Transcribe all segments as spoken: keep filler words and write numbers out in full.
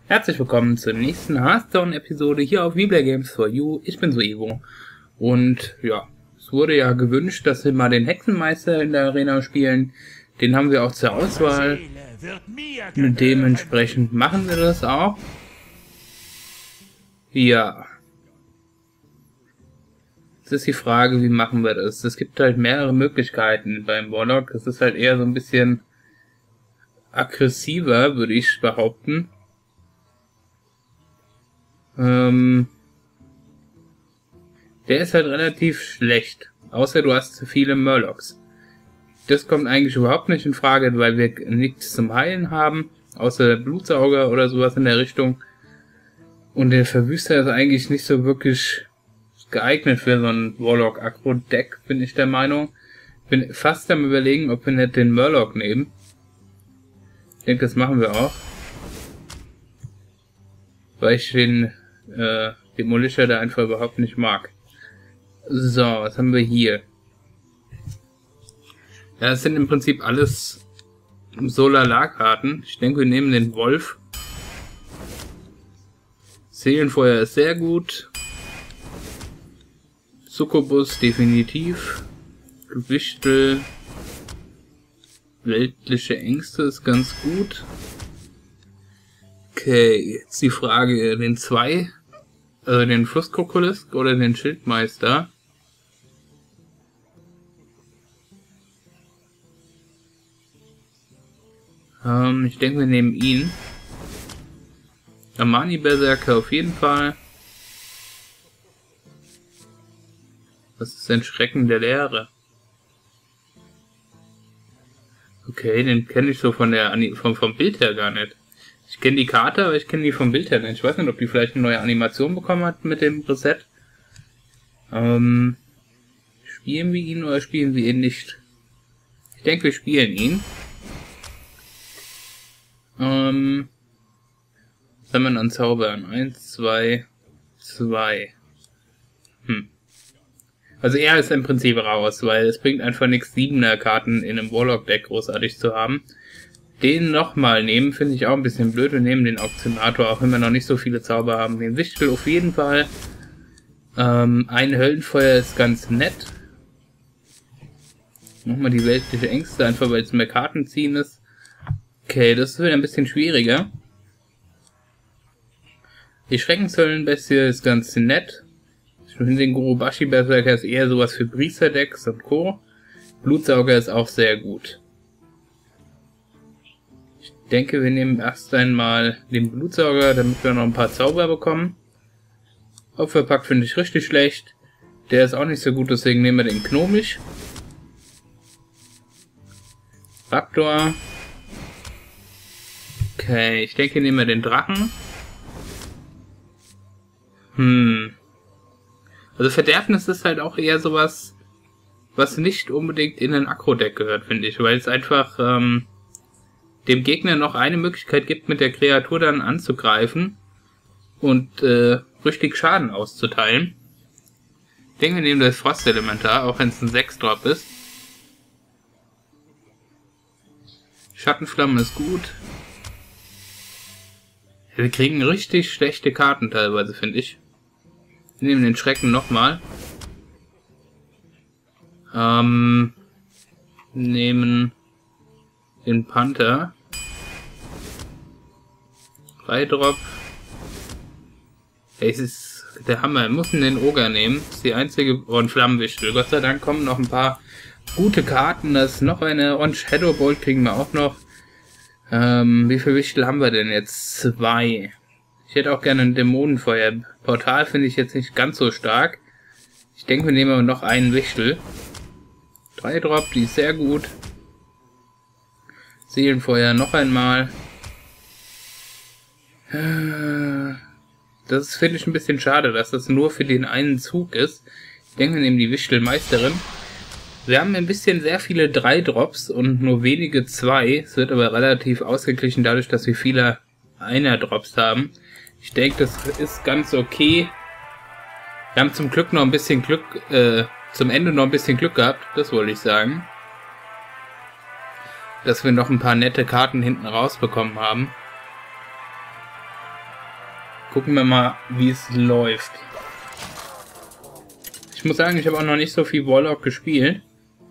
Herzlich willkommen zur nächsten Hearthstone-Episode hier auf WePlay Games for You. Ich bin Soevo. Und ja, es wurde ja gewünscht, dass wir mal den Hexenmeister in der Arena spielen. Den haben wir auch zur Auswahl. Und dementsprechend machen wir das auch. Ja. Jetzt ist die Frage, wie machen wir das? Es gibt halt mehrere Möglichkeiten beim Warlock. Es ist halt eher so ein bisschen aggressiver, würde ich behaupten. Ähm, der ist halt relativ schlecht, außer du hast zu viele Murlocs. Das kommt eigentlich überhaupt nicht in Frage, weil wir nichts zum Heilen haben, außer Blutsauger oder sowas in der Richtung. Und der Verwüster ist eigentlich nicht so wirklich geeignet für so ein Warlock-Aggro-Deck, bin ich der Meinung. Bin fast am Überlegen, ob wir nicht den Murloc nehmen. Ich denke, das machen wir auch. Weil ich den äh, Demolisher da einfach überhaupt nicht mag. So, was haben wir hier? Ja, das sind im Prinzip alles Solala-Karten. Ich denke, wir nehmen den Wolf. Seelenfeuer ist sehr gut. Succubus definitiv. Wichtel. Weltliche Ängste ist ganz gut. Okay, jetzt die Frage, den zwei, also den Flusskrokulisk oder den Schildmeister. Ähm, ich denke, wir nehmen ihn. Amani Berserker auf jeden Fall. Was ist denn Schrecken der Leere? Okay, den kenne ich so von der vom, vom Bild her gar nicht. Ich kenne die Karte, aber ich kenne die vom Bild her nicht. Ich weiß nicht, ob die vielleicht eine neue Animation bekommen hat mit dem Reset. Ähm, spielen wir ihn oder spielen wir ihn nicht? Ich denke, wir spielen ihn. Ähm, was haben wir an Zaubern? Eins, zwei, zwei. Hm. Also er ist im Prinzip raus, weil es bringt einfach nichts, siebener Karten in einem Warlock-Deck großartig zu haben. Den nochmal nehmen, finde ich auch ein bisschen blöd. Wir nehmen den Auktionator, auch wenn wir noch nicht so viele Zauber haben. Den Wichtel auf jeden Fall. Ähm, ein Höllenfeuer ist ganz nett. Nochmal die weltliche Ängste, einfach weil es mehr Karten ziehen ist. Okay, das ist wieder ein bisschen schwieriger. Die Schreckenshöllenbestie ist ganz nett. Ich finde den Gurubashi Berserker ist eher sowas für Priester-Decks und Co. Blutsauger ist auch sehr gut. Ich denke, wir nehmen erst einmal den Blutsauger, damit wir noch ein paar Zauber bekommen. Opferpakt finde ich richtig schlecht. Der ist auch nicht so gut, deswegen nehmen wir den Gnomisch. Raptor. Okay, ich denke, nehmen wir den Drachen. Hm. Also Verderbnis ist halt auch eher sowas, was nicht unbedingt in ein Aggro-Deck gehört, finde ich. Weil es einfach ähm, dem Gegner noch eine Möglichkeit gibt, mit der Kreatur dann anzugreifen und äh, richtig Schaden auszuteilen. Ich denke, wir nehmen das Frostelementar, auch wenn es ein sechs Drop ist. Schattenflammen ist gut. Wir kriegen richtig schlechte Karten teilweise, finde ich. Wir nehmen den Schrecken nochmal. Ähm, nehmen den Panther. drei Drop. Hey, es ist der Hammer. Wir müssen den Oger nehmen. Das ist die einzige. Oh, ein Flammenwichtel. Gott sei Dank kommen noch ein paar gute Karten. Das ist noch eine. Und Shadowbolt kriegen wir auch noch. Ähm, wie viele Wichtel haben wir denn jetzt? Zwei. Ich hätte auch gerne ein Dämonenfeuer. Portal finde ich jetzt nicht ganz so stark. Ich denke, wir nehmen noch einen Wichtel. drei Drop, die ist sehr gut. Seelenfeuer noch einmal. Das finde ich ein bisschen schade, dass das nur für den einen Zug ist. Ich denke, wir nehmen die Wichtelmeisterin. Wir haben ein bisschen sehr viele drei Drops und nur wenige zwei. Es wird aber relativ ausgeglichen dadurch, dass wir viele einer Drops haben. Ich denke, das ist ganz okay. Wir haben zum Glück noch ein bisschen Glück, äh, zum Ende noch ein bisschen Glück gehabt, das wollte ich sagen. Dass wir noch ein paar nette Karten hinten rausbekommen haben. Gucken wir mal, wie es läuft. Ich muss sagen, ich habe auch noch nicht so viel Warlock gespielt.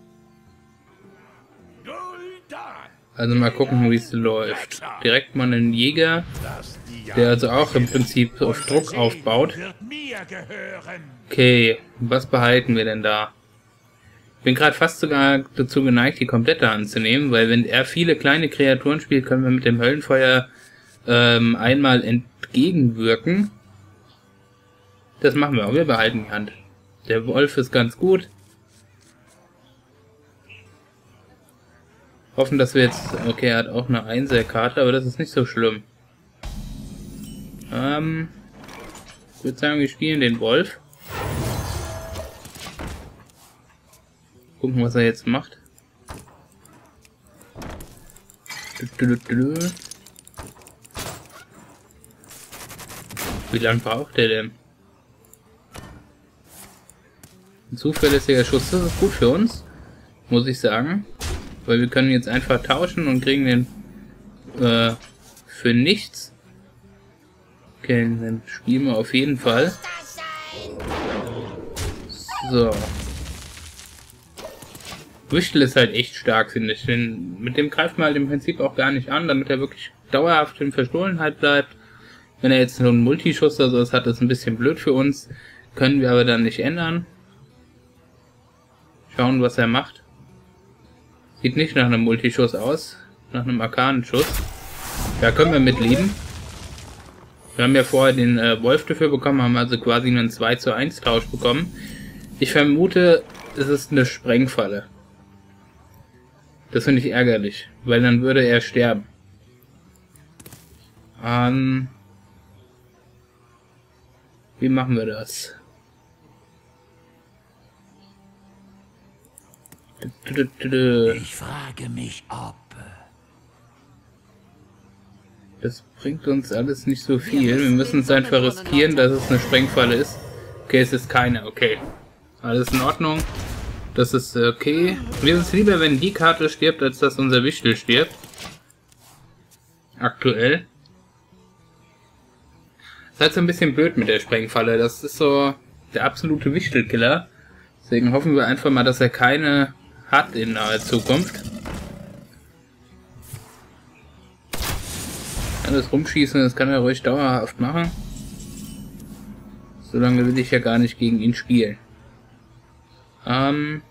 Also mal gucken, wie es läuft. Direkt mal einen Jäger, der also auch im Prinzip auf Druck aufbaut. Okay, was behalten wir denn da? Ich bin gerade fast sogar dazu geneigt, die komplette anzunehmen, weil wenn er viele kleine Kreaturen spielt, können wir mit dem Höllenfeuer ähm, einmal entgegenwirken. Das machen wir auch, wir behalten die Hand. Der Wolf ist ganz gut. Hoffen, dass wir jetzt... Okay, er hat auch eine Einser-Karte, aber das ist nicht so schlimm. Ähm, ich würde sagen, wir spielen den Wolf. Gucken, was er jetzt macht. Wie lange braucht der denn? Ein zuverlässiger Schuss, das ist gut für uns, muss ich sagen. Weil wir können jetzt einfach tauschen und kriegen den äh, für nichts. Okay, dann spielen wir auf jeden Fall. So. Wichtel ist halt echt stark, finde ich. Denn mit dem greift man halt im Prinzip auch gar nicht an, damit er wirklich dauerhaft in Verstohlenheit bleibt. Wenn er jetzt nur einen Multischuss oder sowas hat, ist ein bisschen blöd für uns. Können wir aber dann nicht ändern. Schauen, was er macht. Sieht nicht nach einem Multischuss aus. Nach einem Arkanenschuss. Da können wir mit leben. Wir haben ja vorher den äh, Wolf dafür bekommen, haben also quasi einen zwei zu eins Tausch bekommen. Ich vermute, es ist eine Sprengfalle. Das finde ich ärgerlich, weil dann würde er sterben. Ähm, wie machen wir das? Ich frage mich, ob... Das bringt uns alles nicht so viel. Wir müssen es einfach riskieren, dass es eine Sprengfalle ist. Okay, es ist keine. Okay. Alles in Ordnung. Das ist okay. Mir ist es lieber, wenn die Karte stirbt, als dass unser Wichtel stirbt. Aktuell. Das ist halt so ein bisschen blöd mit der Sprengfalle. Das ist so der absolute Wichtelkiller. Deswegen hoffen wir einfach mal, dass er keine hat in naher Zukunft. Alles rumschießen, das kann er ruhig dauerhaft machen. Solange will ich ja gar nicht gegen ihn spielen. Ähm,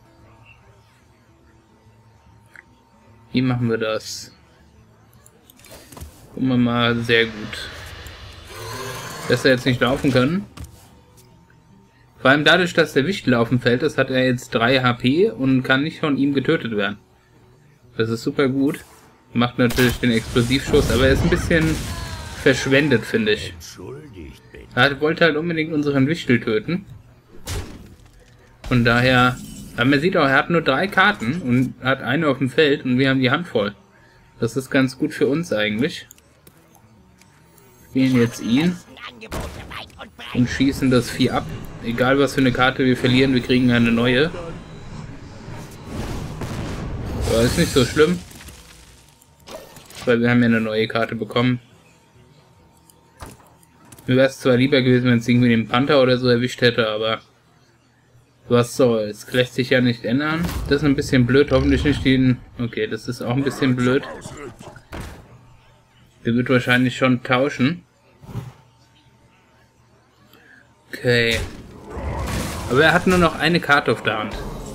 wie machen wir das? Gucken wir mal, sehr gut. Dass er jetzt nicht laufen kann. Vor allem dadurch, dass der Wichtel auf dem Feld ist, hat er jetzt drei H P und kann nicht von ihm getötet werden. Das ist super gut. Macht natürlich den Explosivschuss, aber er ist ein bisschen verschwendet, finde ich. Er wollte halt unbedingt unseren Wichtel töten. Von daher... Aber man sieht auch, er hat nur drei Karten und hat eine auf dem Feld und wir haben die Hand voll. Das ist ganz gut für uns eigentlich. Spielen jetzt ihn. Und schießen das Vieh ab. Egal was für eine Karte wir verlieren, wir kriegen eine neue. Aber ist nicht so schlimm. Weil wir haben ja eine neue Karte bekommen. Mir wäre es zwar lieber gewesen, wenn es irgendwie den Panther oder so erwischt hätte, aber was soll's. Lässt sich ja nicht ändern. Das ist ein bisschen blöd, hoffentlich nicht den... Okay, das ist auch ein bisschen blöd. Der wird wahrscheinlich schon tauschen. Okay. Aber er hat nur noch eine Karte auf der Hand.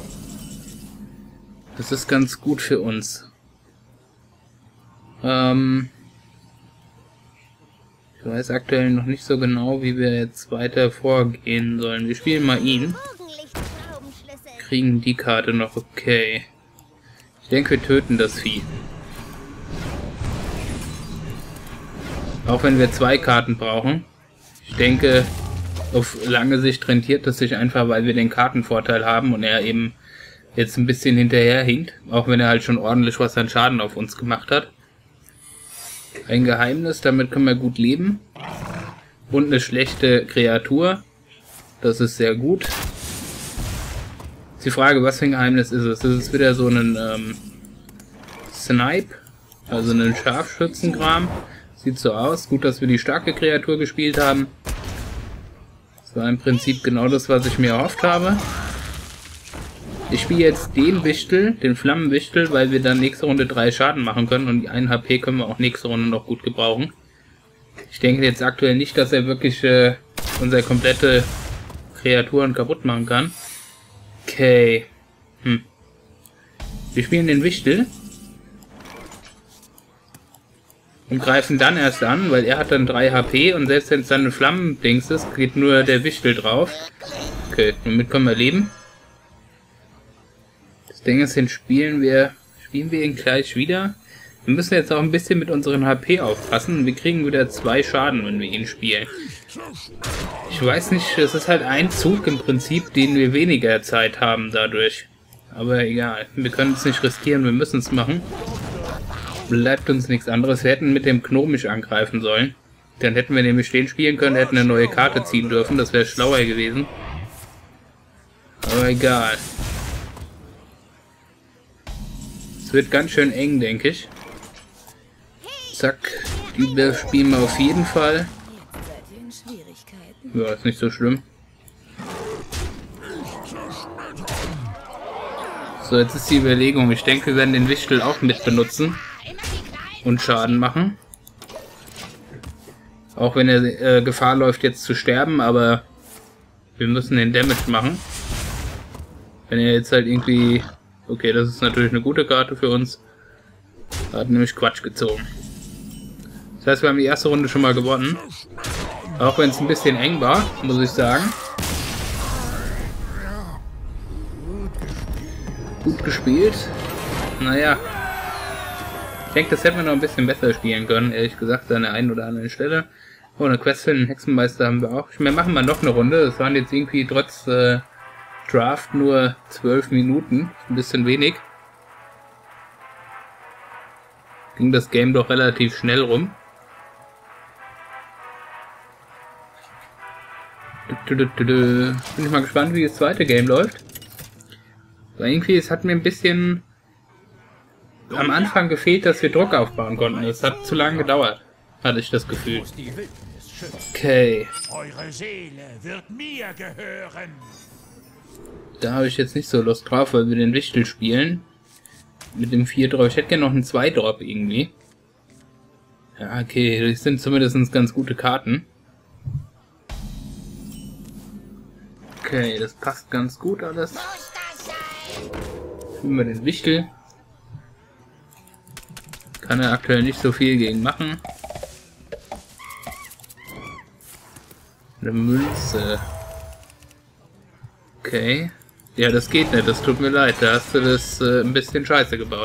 Das ist ganz gut für uns. Ähm... Ich weiß aktuell noch nicht so genau, wie wir jetzt weiter vorgehen sollen. Wir spielen mal ihn. Kriegen die Karte noch, okay. Ich denke, wir töten das Vieh. Auch wenn wir zwei Karten brauchen. Ich denke, auf lange Sicht rentiert es sich einfach, weil wir den Kartenvorteil haben und er eben jetzt ein bisschen hinterher hinkt. Auch wenn er halt schon ordentlich was an Schaden auf uns gemacht hat. Ein Geheimnis, damit können wir gut leben. Und eine schlechte Kreatur. Das ist sehr gut. Ist die Frage, was für ein Geheimnis ist es? Ist es wieder so ein ähm, Snipe? Also ein Scharfschützenkram? Sieht so aus. Gut, dass wir die starke Kreatur gespielt haben. Das war im Prinzip genau das, was ich mir erhofft habe. Ich spiele jetzt den Wichtel, den Flammenwichtel, weil wir dann nächste Runde drei Schaden machen können und die einen H P können wir auch nächste Runde noch gut gebrauchen. Ich denke jetzt aktuell nicht, dass er wirklich äh, unsere komplette Kreaturen kaputt machen kann. Okay. Hm. Wir spielen den Wichtel. Und greifen dann erst an, weil er hat dann drei H P und selbst wenn es dann eine Flammendings ist, geht nur der Wichtel drauf. Okay, damit können wir leben. Das Ding ist, den spielen wir, spielen wir ihn gleich wieder. Wir müssen jetzt auch ein bisschen mit unseren H P aufpassen. Wir kriegen wieder zwei Schaden, wenn wir ihn spielen. Ich weiß nicht, es ist halt ein Zug im Prinzip, den wir weniger Zeit haben dadurch. Aber egal, wir können es nicht riskieren, wir müssen es machen. Bleibt uns nichts anderes. Wir hätten mit dem Gnomisch angreifen sollen. Dann hätten wir nämlich den spielen können, hätten eine neue Karte ziehen dürfen. Das wäre schlauer gewesen. Aber egal. Es wird ganz schön eng, denke ich. Zack. Die spielen wir auf jeden Fall. Ja, ist nicht so schlimm. So, jetzt ist die Überlegung. Ich denke, wir werden den Wichtel auch mit benutzen. Und Schaden machen. Auch wenn er äh, Gefahr läuft, jetzt zu sterben, aber wir müssen den Damage machen. Wenn er jetzt halt irgendwie... Okay, das ist natürlich eine gute Karte für uns. Er hat nämlich Quatsch gezogen. Das heißt, wir haben die erste Runde schon mal gewonnen. Auch wenn es ein bisschen eng war, muss ich sagen. Gut gespielt. Naja. Ich denke, das hätten wir noch ein bisschen besser spielen können, ehrlich gesagt, an der einen oder anderen Stelle. Oh, eine Quest für den Hexenmeister haben wir auch. Wir machen mal noch eine Runde. Das waren jetzt irgendwie trotz äh, Draft nur zwölf Minuten. Ein bisschen wenig. Ging das Game doch relativ schnell rum. Bin ich mal gespannt, wie das zweite Game läuft. Weil irgendwie, es hat mir ein bisschen... am Anfang gefehlt, dass wir Druck aufbauen konnten. Es hat zu lange gedauert, hatte ich das Gefühl. Okay. Eure Seele wird mir gehören. Da habe ich jetzt nicht so Lust drauf, weil wir den Wichtel spielen. Mit dem vier Drop. Ich hätte gerne noch einen zwei Drop irgendwie. Ja, okay. Das sind zumindest ganz gute Karten. Okay, das passt ganz gut alles. Spielen wir den Wichtel. Kann er aktuell nicht so viel gegen machen. Eine Münze. Okay. Ja, das geht nicht, das tut mir leid. Da hast du das äh, ein bisschen scheiße gebaut.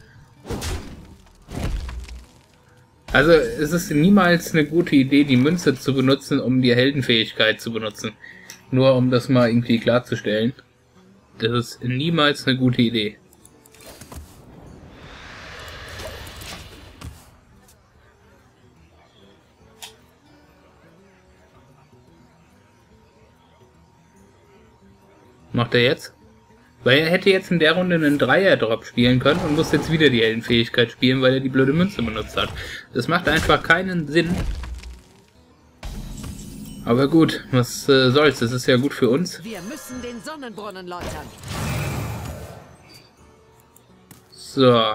Also, es ist niemals eine gute Idee, die Münze zu benutzen, um die Heldenfähigkeit zu benutzen. Nur um das mal irgendwie klarzustellen. Das ist niemals eine gute Idee. Macht er jetzt? Weil er hätte jetzt in der Runde einen Dreier-Drop spielen können und muss jetzt wieder die Heldenfähigkeit spielen, weil er die blöde Münze benutzt hat. Das macht einfach keinen Sinn. Aber gut, was äh, soll's, das ist ja gut für uns. Wir müssen den Sonnenbrunnen läutern. So.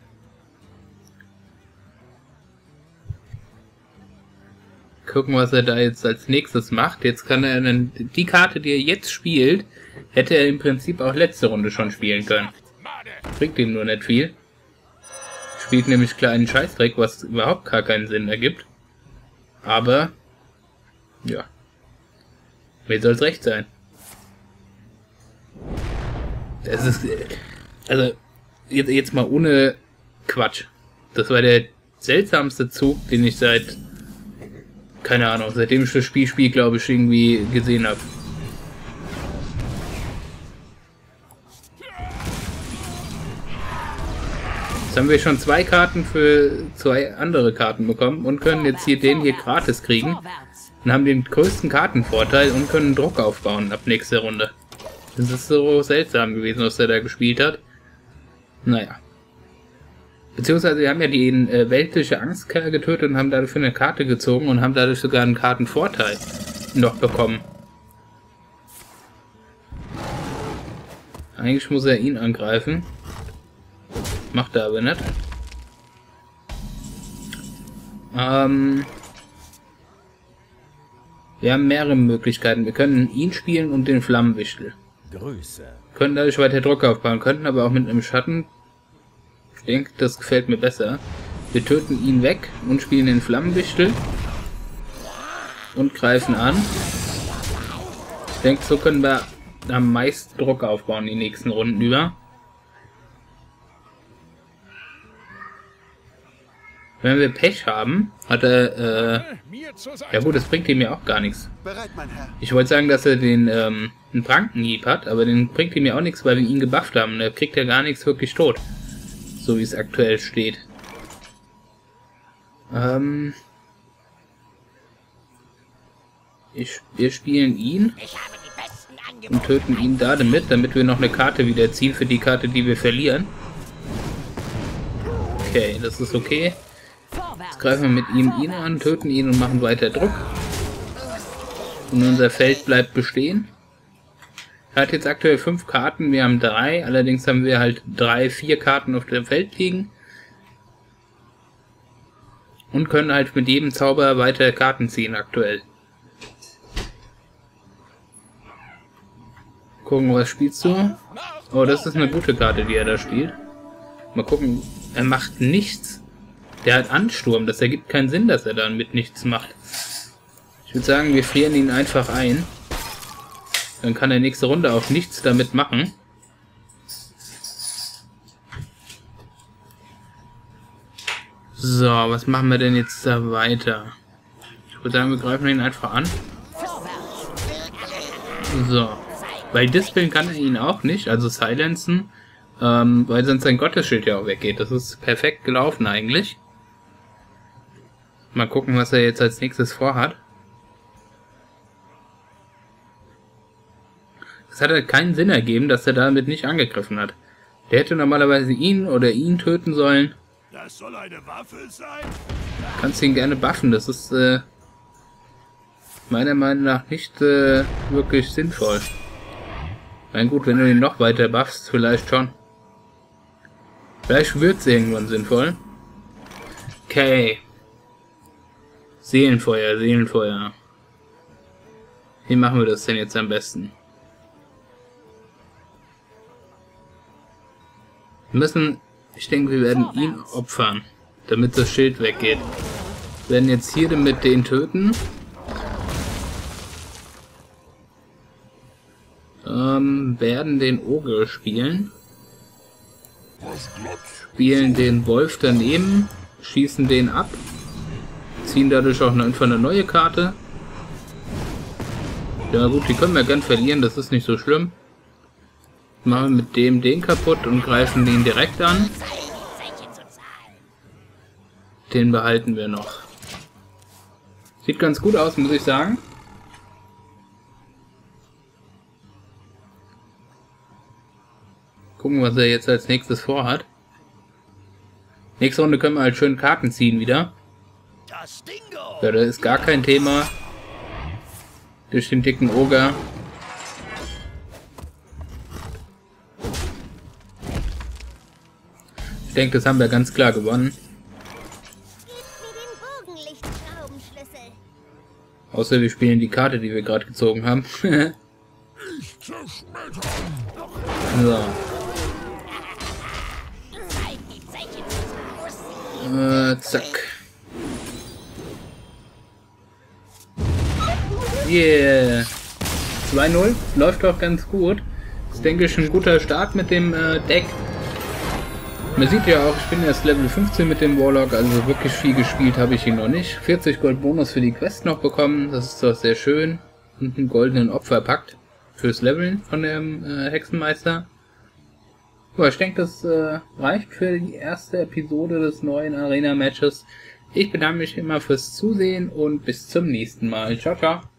Gucken, was er da jetzt als nächstes macht. Jetzt kann er dann, die Karte, die er jetzt spielt, hätte er im Prinzip auch letzte Runde schon spielen können. Bringt ihm nur nicht viel. Spielt nämlich kleinen Scheißdreck, was überhaupt gar keinen Sinn ergibt. Aber, ja. Mir soll's recht sein. Das ist, also, jetzt, jetzt mal ohne Quatsch. Das war der seltsamste Zug, den ich seit, keine Ahnung, seitdem ich das Spiel spiele, glaube ich, irgendwie gesehen habe. Jetzt haben wir schon zwei Karten für zwei andere Karten bekommen und können jetzt hier den hier gratis kriegen. Und haben den größten Kartenvorteil und können Druck aufbauen ab nächster Runde. Das ist so seltsam gewesen, was er da gespielt hat. Naja. Beziehungsweise wir haben ja den äh, weltliche Angstkerl getötet und haben dafür eine Karte gezogen und haben dadurch sogar einen Kartenvorteil noch bekommen. Eigentlich muss er ihn angreifen. Macht er aber nicht. Ähm, wir haben mehrere Möglichkeiten. Wir können ihn spielen und den Flammenwichtel. Grüße. Können dadurch weiter Druck aufbauen, könnten aber auch mit einem Schatten. Ich denke, das gefällt mir besser. Wir töten ihn weg und spielen den Flammenwichtel. Und greifen an. Ich denke, so können wir am meisten Druck aufbauen die nächsten Runden über. Wenn wir Pech haben, hat er, äh, ja gut, das bringt ihm ja auch gar nichts. Ich wollte sagen, dass er den, ähm, einen Prankenhieb hat, aber den bringt ihm ja auch nichts, weil wir ihn gebufft haben. Da kriegt er gar nichts wirklich tot. So wie es aktuell steht. Ähm, ich, wir spielen ihn und töten ihn da damit, damit wir noch eine Karte wieder ziehen für die Karte, die wir verlieren. Okay, das ist okay. Jetzt greifen wir mit ihm ihn an, töten ihn und machen weiter Druck. Und unser Feld bleibt bestehen. Er hat jetzt aktuell fünf Karten, wir haben drei. Allerdings haben wir halt drei, vier Karten auf dem Feld liegen. Und können halt mit jedem Zauber weiter Karten ziehen aktuell. Gucken, was spielst du? Oh, das ist eine gute Karte, die er da spielt. Mal gucken, er macht nichts. Der hat Ansturm, das ergibt keinen Sinn, dass er dann mit nichts macht. Ich würde sagen, wir frieren ihn einfach ein. Dann kann er nächste Runde auch nichts damit machen. So, was machen wir denn jetzt da weiter? Ich würde sagen, wir greifen ihn einfach an. So. Weil Dispeln kann er ihn auch nicht, also silenzen, ähm, weil sonst sein Gottesschild ja auch weggeht. Das ist perfekt gelaufen eigentlich. Mal gucken, was er jetzt als nächstes vorhat. Es hat halt keinen Sinn ergeben, dass er damit nicht angegriffen hat. Der hätte normalerweise ihn oder ihn töten sollen. Das soll eine Waffe sein? Kannst ihn gerne buffen, das ist äh, meiner Meinung nach nicht äh, wirklich sinnvoll. Na gut, wenn du ihn noch weiter buffst, vielleicht schon. Vielleicht wird es irgendwann sinnvoll. Okay. Seelenfeuer, Seelenfeuer. Wie machen wir das denn jetzt am besten? Wir müssen, ich denke, wir werden ihn opfern, damit das Schild weggeht. Wir werden jetzt hier damit den töten. Ähm, werden den Ogre spielen. Spielen den Wolf daneben. Schießen den ab. Ziehen dadurch auch einfach eine neue Karte. Ja gut, die können wir gern verlieren, das ist nicht so schlimm. Machen wir mit dem den kaputt und greifen den direkt an. Den behalten wir noch. Sieht ganz gut aus, muss ich sagen. Gucken, was er jetzt als nächstes vorhat. Nächste Runde können wir halt schön Karten ziehen wieder. Ja, das ist gar kein Thema. Durch den dicken Ogre. Ich denke, das haben wir ganz klar gewonnen. Außer wir spielen die Karte, die wir gerade gezogen haben. So. Äh, zack. Yeah. zwei null. Läuft doch ganz gut. Das ist, denke ich, ein guter Start mit dem äh, Deck. Man sieht ja auch, ich bin erst Level fünfzehn mit dem Warlock, also wirklich viel gespielt habe ich ihn noch nicht. vierzig Gold Bonus für die Quest noch bekommen, das ist doch sehr schön. Und einen goldenen Opferpakt fürs Leveln von dem äh, Hexenmeister. Ja, ich denke, das äh, reicht für die erste Episode des neuen Arena-Matches. Ich bedanke mich immer fürs Zusehen und bis zum nächsten Mal. Ciao, ciao.